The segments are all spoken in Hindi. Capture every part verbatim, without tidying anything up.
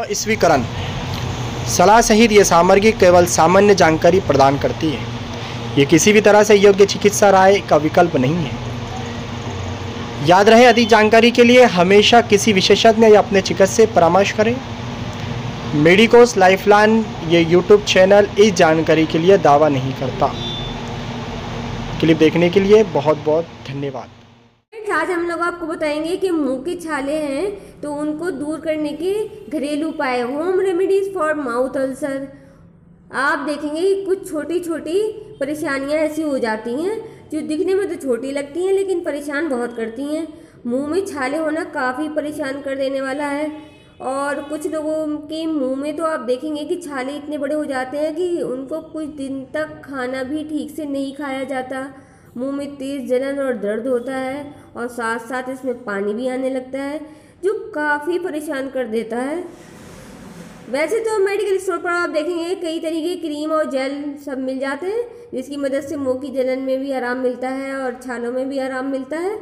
स्वीकरण सलाह सहित ये सामग्री केवल सामान्य जानकारी प्रदान करती है। ये किसी भी तरह से योग्य चिकित्सा राय का विकल्प नहीं है। याद रहे, अधिक जानकारी के लिए हमेशा किसी विशेषज्ञ या अपने चिकित्सक से परामर्श करें। मेडिकोस लाइफलाइन ये यूट्यूब चैनल इस जानकारी के लिए दावा नहीं करता। क्लिप देखने के लिए बहुत बहुत धन्यवाद। आज हम लोग आपको बताएंगे कि मुंह के छाले हैं तो उनको दूर करने के घरेलू उपाय, home remedies for mouth ulcer. आप देखेंगे कि कुछ छोटी छोटी परेशानियां ऐसी हो जाती हैं जो दिखने में तो छोटी लगती हैं लेकिन परेशान बहुत करती हैं। मुंह में छाले होना काफ़ी परेशान कर देने वाला है और कुछ लोगों के मुंह में तो आप देखेंगे कि छाले इतने बड़े हो जाते हैं कि उनको कुछ दिन तक खाना भी ठीक से नहीं खाया जाता। मुंह में तेज़ जलन और दर्द होता है और साथ साथ इसमें पानी भी आने लगता है जो काफ़ी परेशान कर देता है। वैसे तो मेडिकल स्टोर पर आप देखेंगे कई तरीके के क्रीम और जेल सब मिल जाते हैं जिसकी मदद से मुंह की जलन में भी आराम मिलता है और छालों में भी आराम मिलता है।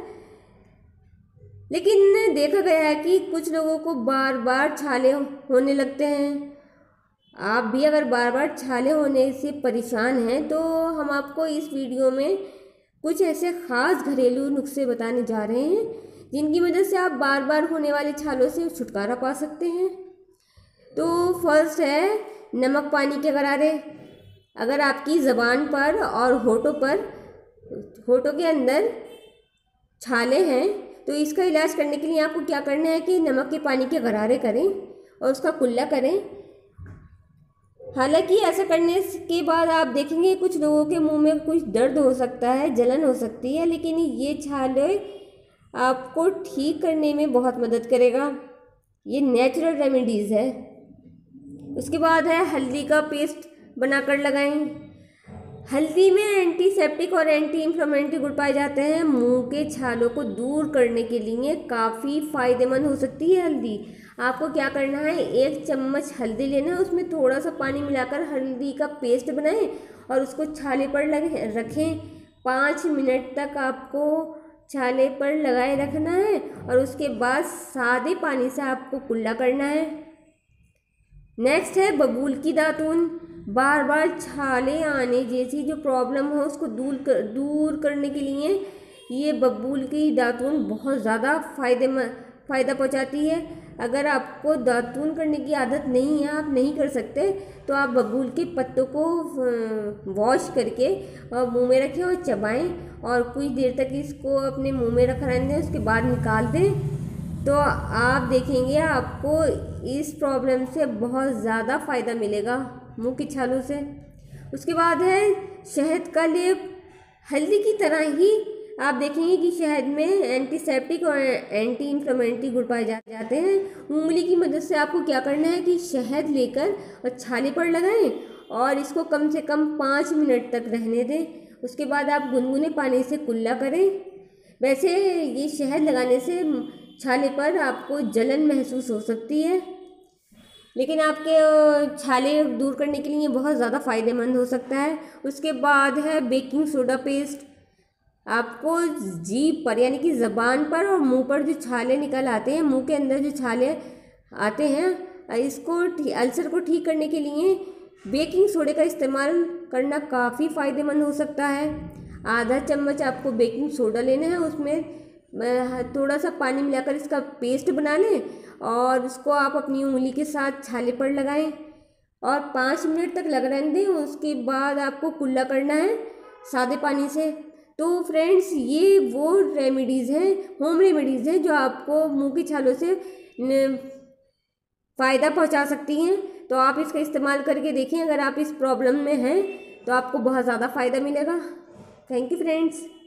लेकिन देखा गया है कि कुछ लोगों को बार बार छाले होने लगते हैं। आप भी अगर बार बार छाले होने से परेशान हैं तो हम आपको इस वीडियो में कुछ ऐसे ख़ास घरेलू नुस्खे बताने जा रहे हैं जिनकी मदद से आप बार बार होने वाले छालों से छुटकारा पा सकते हैं। तो फर्स्ट है नमक पानी के गरारे। अगर आपकी ज़बान पर और होठों पर होठों के अंदर छाले हैं तो इसका इलाज करने के लिए आपको क्या करना है कि नमक के पानी के गरारे करें और उसका कुल्ला करें। हालांकि ऐसा करने के बाद आप देखेंगे कुछ लोगों के मुंह में कुछ दर्द हो सकता है, जलन हो सकती है, लेकिन ये छाले आपको ठीक करने में बहुत मदद करेगा। ये नेचुरल रेमेडीज़ है। उसके बाद है हल्दी का पेस्ट बनाकर लगाएं। हल्दी में एंटीसेप्टिक और एंटी इन्फ्लेमेटरी गुण पाए जाते हैं। मुंह के छालों को दूर करने के लिए काफ़ी फ़ायदेमंद हो सकती है हल्दी। आपको क्या करना है, एक चम्मच हल्दी लेना है, उसमें थोड़ा सा पानी मिलाकर हल्दी का पेस्ट बनाएं और उसको छाले पर लगे रखें। पाँच मिनट तक आपको छाले पर लगाए रखना है और उसके बाद सादे पानी से आपको कुल्ला करना है। नेक्स्ट है बबूल की दातून। बार बार छाले आने जैसी जो प्रॉब्लम हो उसको दूर कर दूर करने के लिए ये बबूल की दातून बहुत ज़्यादा फ़ायदेमंद फ़ायदा पहुंचाती है। अगर आपको दातून करने की आदत नहीं है, आप नहीं कर सकते, तो आप बबूल के पत्तों को वॉश करके और मुंह में रखें और चबाएं और कुछ देर तक इसको अपने मुंह में रख रहने दें, उसके बाद निकाल दें तो आप देखेंगे आपको इस प्रॉब्लम से बहुत ज़्यादा फ़ायदा मिलेगा मुंह की छालों से। उसके बाद है शहद का लेप। हल्दी की तरह ही आप देखेंगे कि शहद में एंटीसेप्टिक और एंटी इन्फ्लेमेटरी गुण पाए जाते हैं। उंगली की मदद से आपको क्या करना है कि शहद लेकर और छाले पर लगाएं और इसको कम से कम पाँच मिनट तक रहने दें। उसके बाद आप गुनगुने पानी से कुल्ला करें। वैसे ये शहद लगाने से छाले पर आपको जलन महसूस हो सकती है लेकिन आपके छाले दूर करने के लिए बहुत ज़्यादा फ़ायदेमंद हो सकता है। उसके बाद है बेकिंग सोडा पेस्ट। आपको जीभ पर यानी कि ज़बान पर और मुंह पर जो छाले निकल आते हैं, मुंह के अंदर जो छाले आते हैं, इसको अल्सर को ठीक करने के लिए बेकिंग सोडे का इस्तेमाल करना काफ़ी फ़ायदेमंद हो सकता है। आधा चम्मच आपको बेकिंग सोडा लेना है, उसमें थोड़ा सा पानी मिलाकर इसका पेस्ट बना लें और उसको आप अपनी उंगली के साथ छाले पर लगाएं और पाँच मिनट तक लग रहने दें। उसके बाद आपको कुल्ला करना है सादे पानी से। तो फ्रेंड्स, ये वो रेमेडीज़ हैं, होम रेमेडीज़ हैं जो आपको मुंह की छालों से फ़ायदा पहुंचा सकती हैं। तो आप इसका इस्तेमाल करके देखें। अगर आप इस प्रॉब्लम में हैं तो आपको बहुत ज़्यादा फ़ायदा मिलेगा। Thank you friends.